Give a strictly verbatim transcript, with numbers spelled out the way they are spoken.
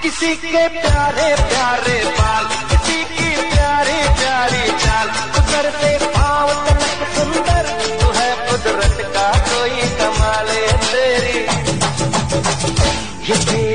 किसी के प्यारे प्यारे बाल, किसी की प्यारी प्यारी चाल, उतर से पाँव तलक सुंदर, तू है कुदरत का कोई कमाल तेरी। ये